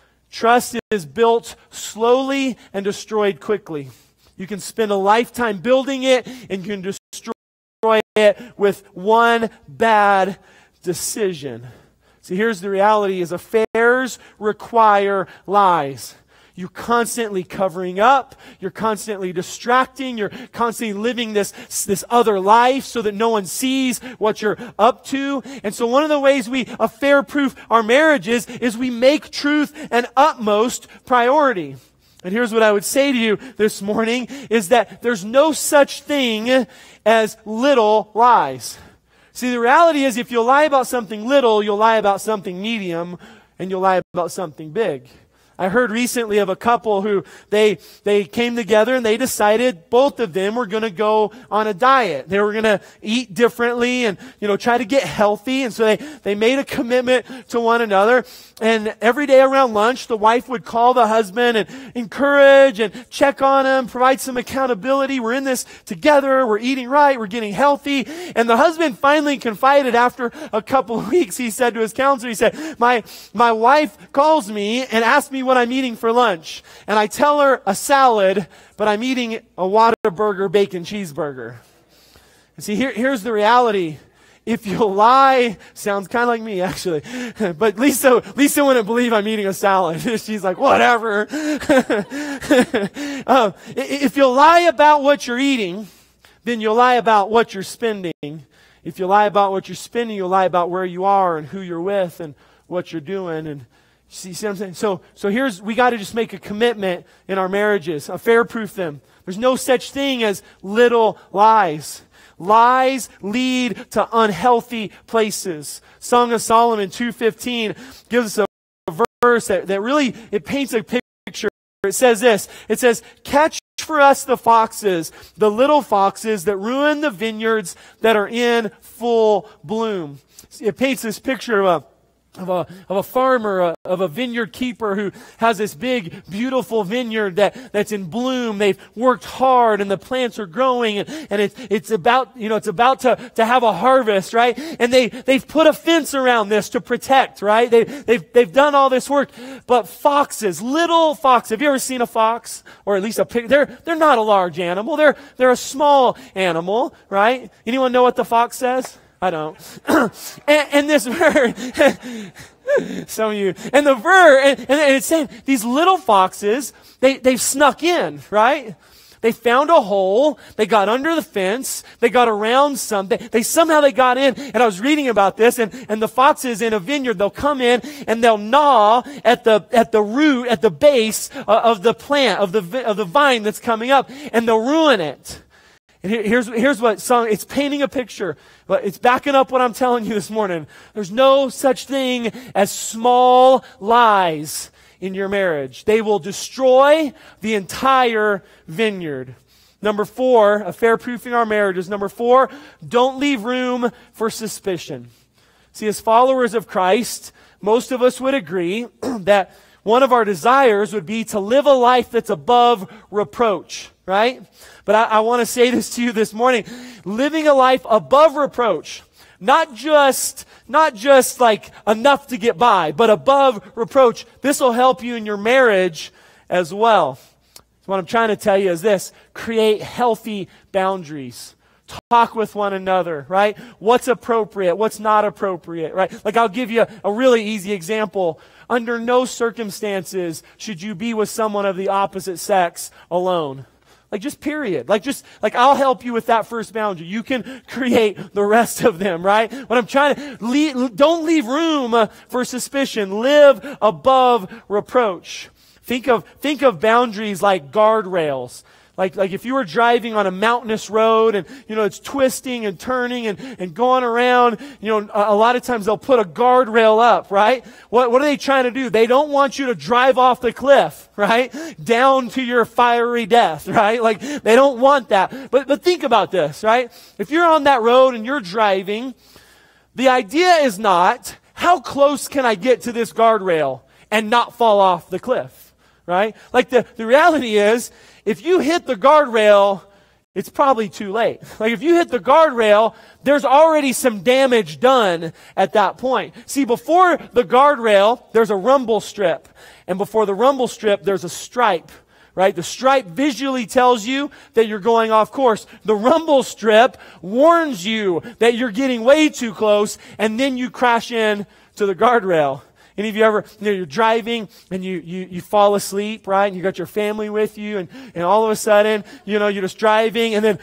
Trust is built slowly and destroyed quickly. You can spend a lifetime building it, and you can destroy it with one bad decision. See, here's the reality is affairs require lies. You're constantly covering up. You're constantly distracting. You're constantly living this, this other life so that no one sees what you're up to. And so one of the ways we affair-proof our marriages is we make truth an utmost priority. And here's what I would say to you this morning is that there's no such thing as little lies. See, the reality is if you'll lie about something little, you'll lie about something medium, and you'll lie about something big. I heard recently of a couple who they they came together and they decided both of them were going to go on a diet. They were going to eat differently and, you know, try to get healthy. And so they, they made a commitment to one another. And every day around lunch, the wife would call the husband and encourage and check on him, provide some accountability. We're in this together. We're eating right. We're getting healthy. And the husband finally confided after a couple of weeks. He said to his counselor, he said, my, my wife calls me and asks me what I'm eating for lunch. And I tell her a salad, but I'm eating a Whataburger bacon cheeseburger. And see, here, here's the reality. If you lie, sounds kind of like me actually, but Lisa, Lisa wouldn't believe I'm eating a salad. She's like, whatever. uh, if you lie about what you're eating, then you'll lie about what you're spending. If you lie about what you're spending, you'll lie about where you are and who you're with and what you're doing. And See, see what I'm saying? So, so here's, we got to just make a commitment in our marriages, affair-proof them. There's no such thing as little lies. Lies lead to unhealthy places. Song of Solomon two fifteen gives us a verse that, that really, it paints a picture. It says this, it says, catch for us the foxes, the little foxes that ruin the vineyards that are in full bloom. It paints this picture of a Of a, of a farmer, uh, of a vineyard keeper who has this big, beautiful vineyard that, that's in bloom. They've worked hard and the plants are growing and, and it's, it's about, you know, it's about to, to have a harvest, right? And they, they've put a fence around this to protect, right? They, they've, they've done all this work. But foxes, little foxes, have you ever seen a fox? Or at least a pig? They're, they're not a large animal. They're, they're a small animal, right? Anyone know what the fox says? I don't. and, and this bird, some of you, and the bird, and, and it's saying these little foxes, they, they've snuck in, right? They found a hole, they got under the fence, they got around something, they, they somehow they got in, and I was reading about this, and, and the foxes in a vineyard, they'll come in, and they'll gnaw at the, at the root, at the base of the plant, of the, of the vine that's coming up, and they'll ruin it. And here's, here's what song, it's painting a picture, but it's backing up what I'm telling you this morning. There's no such thing as small lies in your marriage. They will destroy the entire vineyard. Number four, affair-proofing our marriages. Number four, don't leave room for suspicion. See, as followers of Christ, most of us would agree that one of our desires would be to live a life that's above reproach, right? But I, I want to say this to you this morning. Living a life above reproach, not just, not just like enough to get by, but above reproach. This will help you in your marriage as well. So what I'm trying to tell you is this: create healthy boundaries. Talk with one another, right? What's appropriate? What's not appropriate, right? Like I'll give you a really easy example. Under no circumstances should you be with someone of the opposite sex alone. Like just period. Like just, like I'll help you with that first boundary. You can create the rest of them, right? What I'm trying to, leave, don't leave room uh, for suspicion. Live above reproach. Think of, think of boundaries like guardrails. Like, like if you were driving on a mountainous road and, you know, it's twisting and turning and, and going around, you know, a, a lot of times they'll put a guardrail up, right? What, what are they trying to do? They don't want you to drive off the cliff, right? Down to your fiery death, right? Like, they don't want that. But, but think about this, right? If you're on that road and you're driving, the idea is not, how close can I get to this guardrail and not fall off the cliff, right? Like the, the reality is, if you hit the guardrail, it's probably too late. Like if you hit the guardrail, there's already some damage done at that point. See, before the guardrail, there's a rumble strip. And before the rumble strip, there's a stripe, right? The stripe visually tells you that you're going off course. The rumble strip warns you that you're getting way too close, and then you crash in to the guardrail. Any of you ever, you know, you're driving and you, you, you fall asleep, right? And you got your family with you and, and all of a sudden, you know, you're just driving and then,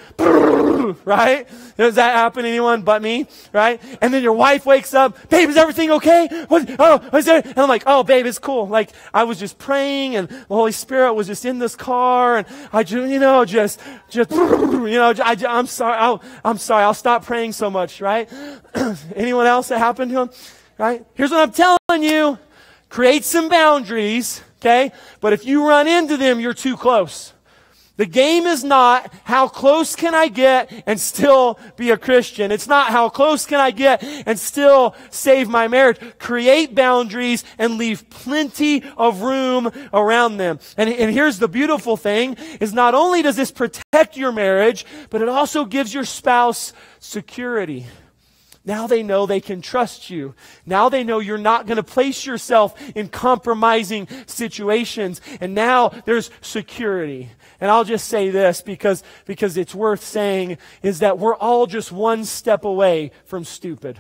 right? Does that happen to anyone but me, right? And then your wife wakes up, babe, is everything okay? What, oh, is there? And I'm like, oh, babe, it's cool. Like, I was just praying and the Holy Spirit was just in this car and I just, you know, just, just, you know, I, I'm sorry, I'll, I'm sorry, I'll stop praying so much, right? Anyone else that happened to them? Right? Here's what I'm telling you. Create some boundaries, okay? But if you run into them, you're too close. The game is not how close can I get and still be a Christian. It's not how close can I get and still save my marriage. Create boundaries and leave plenty of room around them. And, and here's the beautiful thing, is not only does this protect your marriage, but it also gives your spouse security. Now they know they can trust you. Now they know you're not going to place yourself in compromising situations. And now there's security. And I'll just say this because, because it's worth saying, is that we're all just one step away from stupid.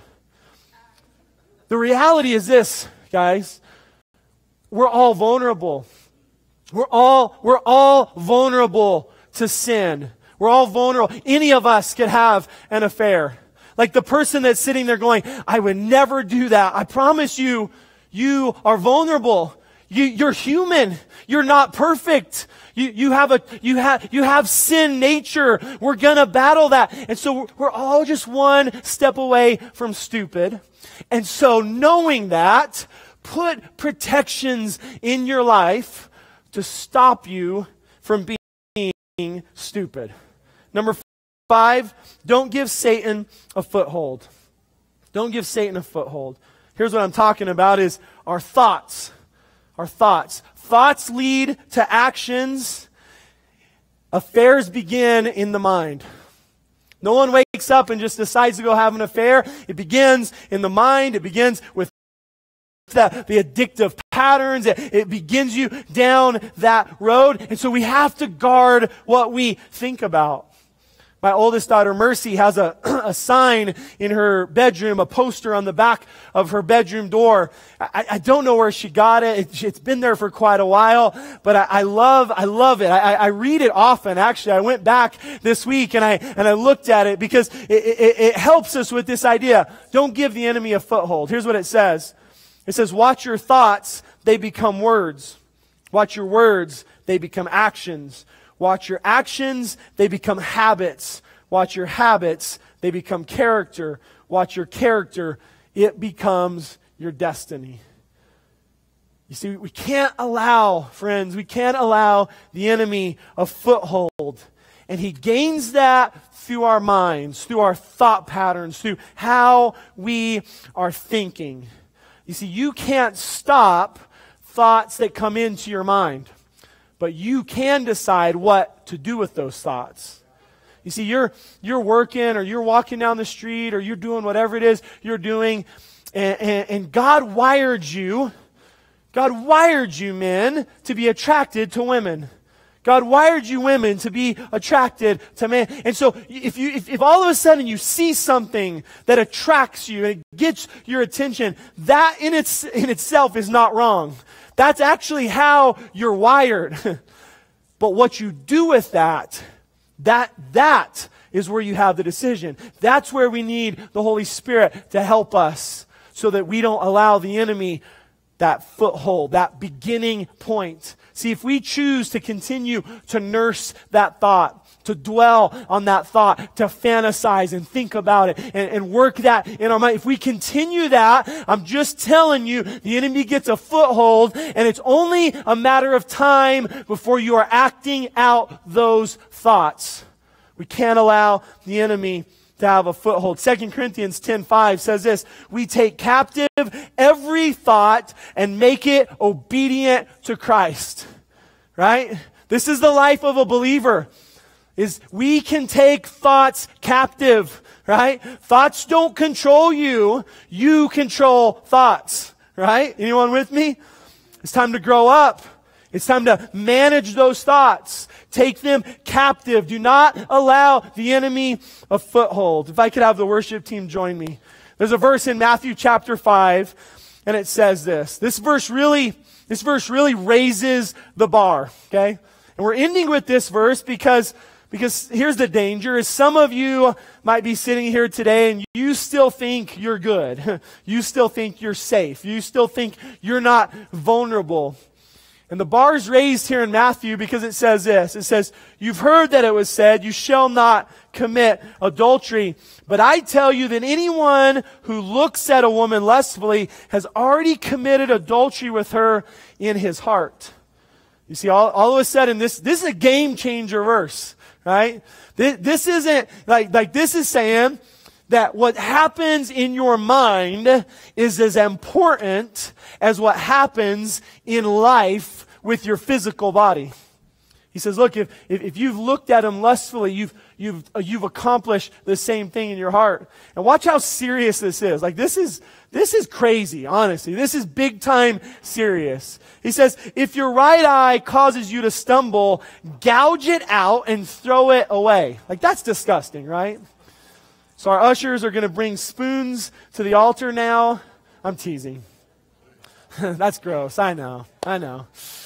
The reality is this, guys. We're all vulnerable. We're all, we're all vulnerable to sin. We're all vulnerable. Any of us could have an affair. Like the person that's sitting there going, I would never do that. I promise you, you are vulnerable. You, you're human. You're not perfect. You, you have a, you have, you have sin nature. We're gonna battle that. And so we're all just one step away from stupid. And so knowing that, put protections in your life to stop you from being stupid. Number four. Five, don't give Satan a foothold. Don't give Satan a foothold. Here's what I'm talking about is our thoughts. Our thoughts. Thoughts lead to actions. Affairs begin in the mind. No one wakes up and just decides to go have an affair. It begins in the mind. It begins with the, the addictive patterns. It, it begins you down that road. And so we have to guard what we think about. My oldest daughter, Mercy, has a, a sign in her bedroom, a poster on the back of her bedroom door. I, I don't know where she got it. it. It's been there for quite a while, but I, I love, I love it. I, I read it often. Actually, I went back this week and I, and I looked at it because it, it, it helps us with this idea. Don't give the enemy a foothold. Here's what it says. It says, watch your thoughts, they become words. Watch your words, they become actions. Watch your actions, they become habits. Watch your habits, they become character. Watch your character, it becomes your destiny. You see, we can't allow, friends, we can't allow the enemy a foothold. And he gains that through our minds, through our thought patterns, through how we are thinking. You see, you can't stop thoughts that come into your mind. But you can decide what to do with those thoughts. You see, you're you're working or you're walking down the street or you're doing whatever it is you're doing, and, and, and God wired you, God wired you men to be attracted to women. God wired you women to be attracted to men. And so if you if, if all of a sudden you see something that attracts you and it gets your attention, that in its in itself is not wrong. That's actually how you're wired. But what you do with that, that, that is where you have the decision. That's where we need the Holy Spirit to help us so that we don't allow the enemy that foothold, that beginning point. See, if we choose to continue to nurse that thought, to dwell on that thought, to fantasize and think about it and, and work that in our mind, if we continue that, I'm just telling you, the enemy gets a foothold, and it's only a matter of time before you are acting out those thoughts. We can't allow the enemy to have a foothold. Second Corinthians ten five says this, we take captive every thought and make it obedient to Christ. Right? This is the life of a believer. Is we can take thoughts captive, right? Thoughts don't control you. You control thoughts, right? Anyone with me? It's time to grow up. It's time to manage those thoughts. Take them captive. Do not allow the enemy a foothold. If I could have the worship team join me. There's a verse in Matthew chapter five, and it says this. This verse really, this verse really raises the bar, okay? And we're ending with this verse because Because here's the danger, is some of you might be sitting here today and you still think you're good. You still think you're safe. You still think you're not vulnerable. And the bar is raised here in Matthew because it says this. It says, you've heard that it was said, you shall not commit adultery. But I tell you that anyone who looks at a woman lustfully has already committed adultery with her in his heart. You see, all, all of a sudden, this, this is a game changer verse. Right? This, this isn't, like, like this is saying that what happens in your mind is as important as what happens in life with your physical body. He says, look, if, if, if you've looked at him lustfully, you've, you've, uh, you've accomplished the same thing in your heart. And watch how serious this is. Like, this is, this is crazy, honestly. This is big time serious. He says, if your right eye causes you to stumble, gouge it out and throw it away. Like, that's disgusting, right? So our ushers are going to bring spoons to the altar now. I'm teasing. That's gross. I know. I know.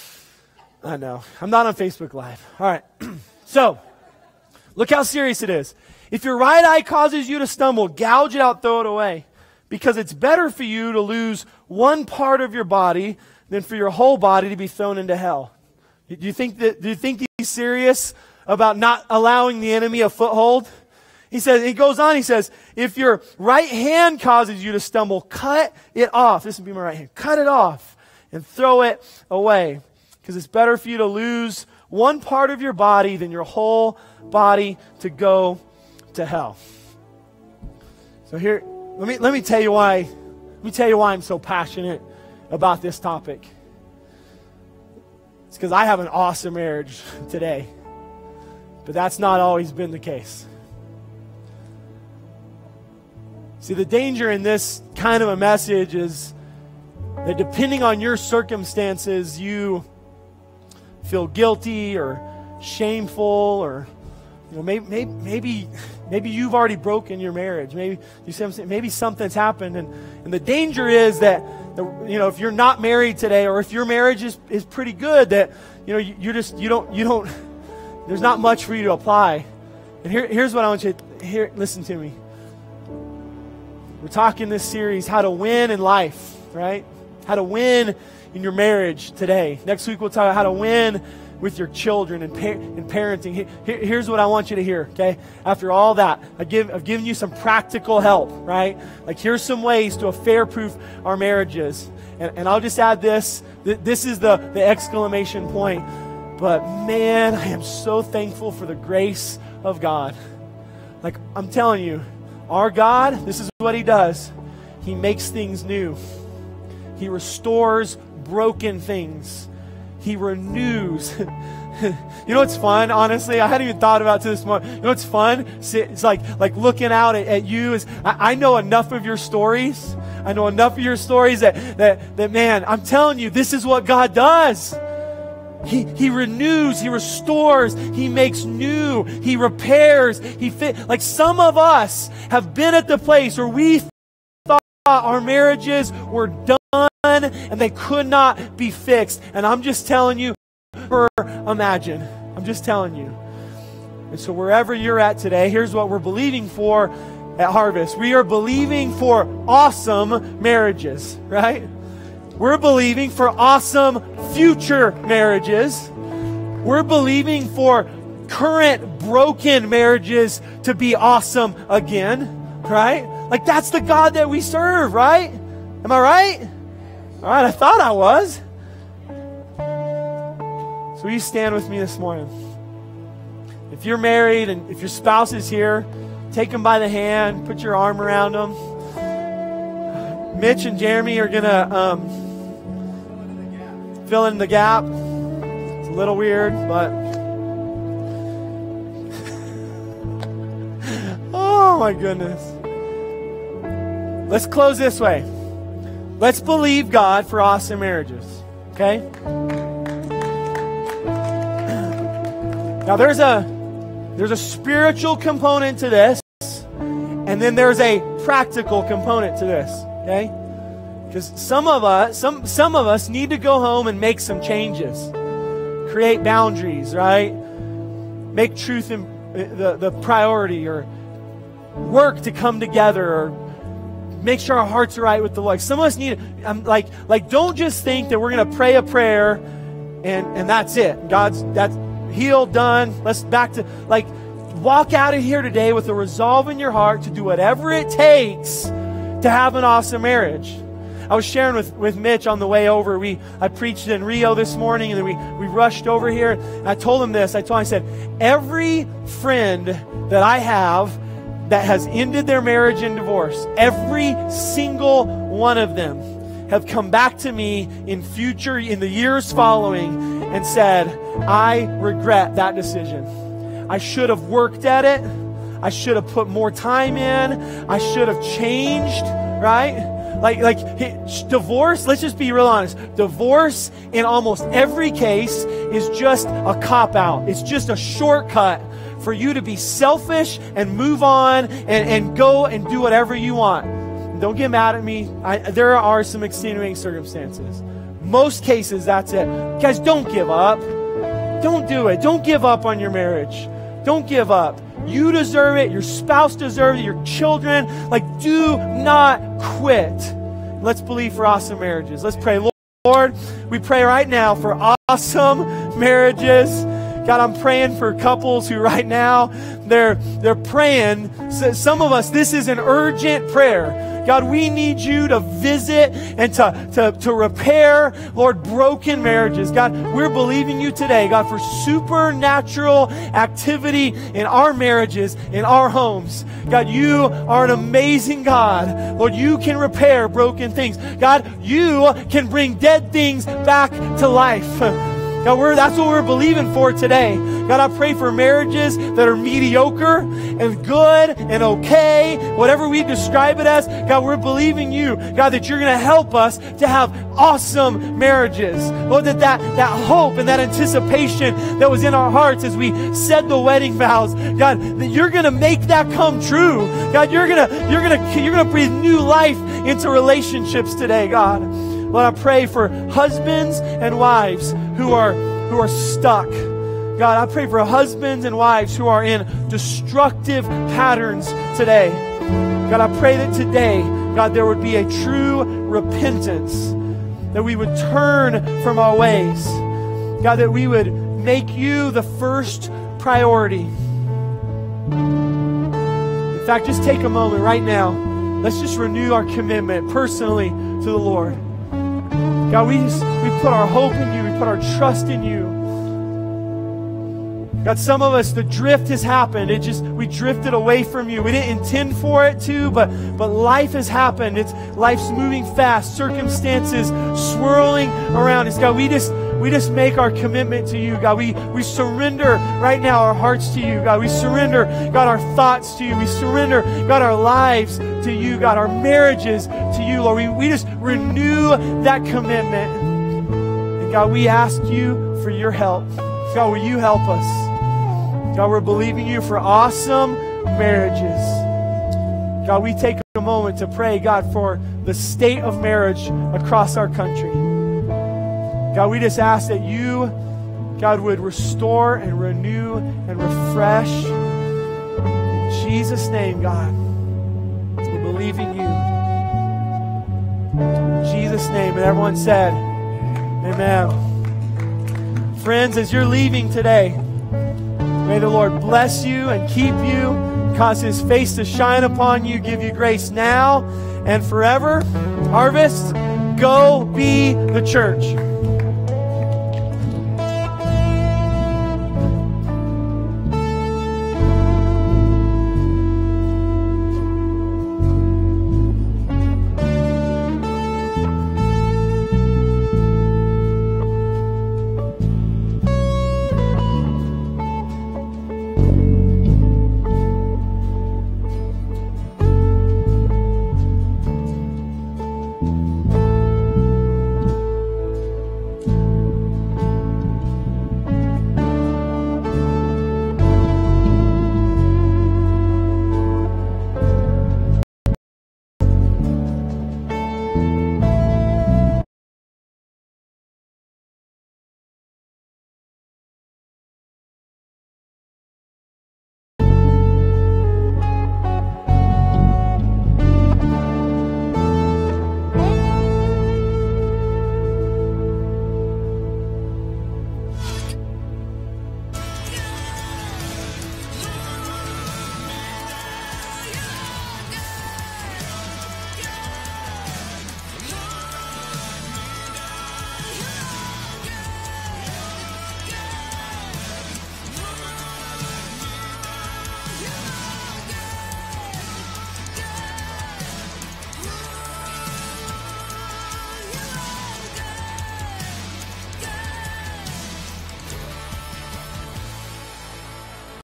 I know. I'm not on Facebook Live. All right. So, look how serious it is. If your right eye causes you to stumble, gouge it out, throw it away. Because it's better for you to lose one part of your body than for your whole body to be thrown into hell. Do you think that, do you think he's serious about not allowing the enemy a foothold? He says, he goes on, he says, if your right hand causes you to stumble, cut it off. This would be my right hand. Cut it off and throw it away. Because it's better for you to lose one part of your body than your whole body to go to hell. So here, let me, let me tell you why, let me tell you why I'm so passionate about this topic. It's because I have an awesome marriage today. But that's not always been the case. See, the danger in this kind of a message is that depending on your circumstances, you feel guilty or shameful, or you know, maybe maybe maybe, maybe you've already broken your marriage. Maybe you see what I'm saying? Maybe something's happened, and, and the danger is that the, you know, if you're not married today, or if your marriage is, is pretty good, that you know you, you're just you don't you don't there's not much for you to apply. And here here's what I want you to hear. Listen to me. We're talking this series, how to win in life, right? How to win in your marriage today. Next week we'll talk about how to win with your children and, par- and parenting. Here, here's what I want you to hear, okay? After all that, I give, I've given you some practical help, right? Like, here's some ways to affair-proof our marriages. And, and I'll just add this. Th- this is the, the exclamation point. But man, I am so thankful for the grace of God. Like, I'm telling you, our God, this is what He does. He makes things new. He restores broken things. He renews. You know what's fun? Honestly, I hadn't even thought about it this morning. You know what's fun? It's like like looking out at, at you. Is I, I know enough of your stories. I know enough of your stories that that that man, I'm telling you, this is what God does. He, he renews, He restores, He makes new, He repairs, He fit. Like, some of us have been at the place where we thought our marriages were done and they could not be fixed. And I'm just telling you, or imagine. I'm just telling you. And so wherever you're at today, here's what we're believing for at Harvest. We are believing for awesome marriages, right? We're believing for awesome future marriages. We're believing for current broken marriages to be awesome again, right? Like that's the God that we serve, right? Am I right? All right, I thought I was. So will you stand with me this morning? If you're married and if your spouse is here, take them by the hand, put your arm around them. Mitch and Jeremy are going to um, fill in the gap. It's a little weird, but oh my goodness. Let's close this way. Let's believe God for awesome marriages, okay? Now there's a there's a spiritual component to this, and then there's a practical component to this, okay? Because some of us some some of us need to go home and make some changes. Create boundaries, right? Make truth in, the, the priority, or work to come together, or make sure our hearts are right with the Lord. Some of us need, um, like, like, don't just think that we're going to pray a prayer and, and that's it. God's, that's healed, done. Let's back to, like, walk out of here today with a resolve in your heart to do whatever it takes to have an awesome marriage. I was sharing with, with Mitch on the way over. We I preached in Rio this morning, and then we, we rushed over here. And I told him this. I told him, I said, every friend that I have that has ended their marriage in divorce, every single one of them have come back to me in future, in the years following, and said, I regret that decision. I should have worked at it. I should have put more time in. I should have changed, right? Like, like divorce, let's just be real honest. Divorce in almost every case is just a cop-out. It's just a shortcut for you to be selfish and move on and, and go and do whatever you want. Don't get mad at me. I, there are some extenuating circumstances. Most cases, that's it. Guys, don't give up. Don't do it. Don't give up on your marriage. Don't give up. You deserve it. Your spouse deserves it. Your children. Like, do not quit. Let's believe for awesome marriages. Let's pray. Lord, we pray right now for awesome marriages. God, I'm praying for couples who right now, they're, they're praying. Some of us, this is an urgent prayer. God, we need you to visit and to, to, to repair, Lord, broken marriages. God, we're believing you today, God, for supernatural activity in our marriages, in our homes. God, you are an amazing God. Lord, you can repair broken things. God, you can bring dead things back to life. God, we're, that's what we're believing for today. God, I pray for marriages that are mediocre and good and okay, whatever we describe it as. God, we're believing you, God, that you're going to help us to have awesome marriages. Lord, that, that that hope and that anticipation that was in our hearts as we said the wedding vows, God, that you're going to make that come true. God, you're going to you're going to you're going to breathe new life into relationships today, God. Lord, I pray for husbands and wives who are who are stuck. God, I pray for husbands and wives who are in destructive patterns today. God, I pray that today, God, there would be a true repentance, that we would turn from our ways. God, that we would make you the first priority. In fact, just take a moment right now. Let's just renew our commitment personally to the Lord. God, we just, we put our hope in you. We put our trust in you. God, some of us, the drift has happened. It just, we drifted away from you. We didn't intend for it to, but, but life has happened. It's, life's moving fast. Circumstances swirling around us. God, we just, we just make our commitment to you. God, we, we surrender right now our hearts to you. God, we surrender, God, our thoughts to you. We surrender, God, our lives to you. God, our marriages to you, Lord. We, we just renew that commitment. And God, we ask you for your help. God, will you help us? God, we're believing you for awesome marriages. God, we take a moment to pray, God, for the state of marriage across our country. God, we just ask that you, God, would restore and renew and refresh. In Jesus' name, God, we believe in you. In Jesus' Jesus' name. And everyone said, amen. Friends, as you're leaving today, may the Lord bless you and keep you, cause His face to shine upon you, give you grace now and forever. Harvest, go be the church.